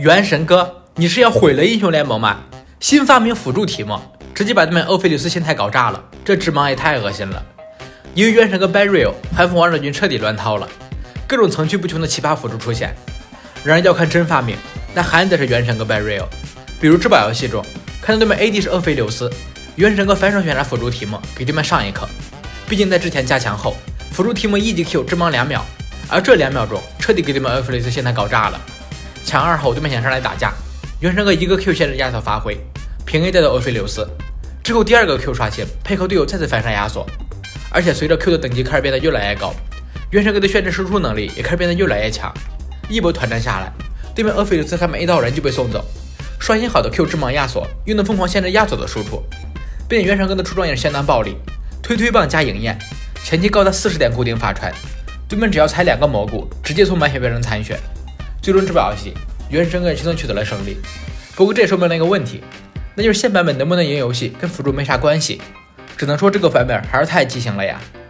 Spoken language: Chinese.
原神哥，你是要毁了英雄联盟吗？新发明辅助题目，直接把对面欧菲琉斯心态搞炸了，这致盲也太恶心了。由于原神哥 Barriel 韩服王者军彻底乱套了，各种层出不穷的奇葩辅助出现。然而要看真发明，那还得是原神哥 Barriel。比如质保游戏中，看到对面 AD 是欧菲琉斯，原神哥反手选择辅助题目给对面上一课。毕竟在之前加强后，辅助题目一级 Q 致盲2秒，而这2秒钟彻底给对面欧菲琉斯心态搞炸了。抢2后对面想上来打架，原神哥一个 Q 限制亚索发挥，平 A 带到欧菲琉斯，之后第二个 Q 刷新，配合队友再次反杀亚索。而且随着 Q 的等级开始变得越来越高，原神哥的炫制输出能力也开始变得越来越强。一波团战下来，对面欧菲琉斯还没 A 到人就被送走，刷新好的 Q 致盲亚索，又能疯狂限制亚索的输出，并且原神哥的出装也是相当暴力，推棒加影焰，前期高达40点固定法传，对面只要踩2个蘑菇，直接从满血变成残血。最终这把游戏，原神哥轻松取得了胜利。不过这也说明了一个问题，那就是现版本能不能赢游戏跟辅助没啥关系，只能说这个版本还是太畸形了呀。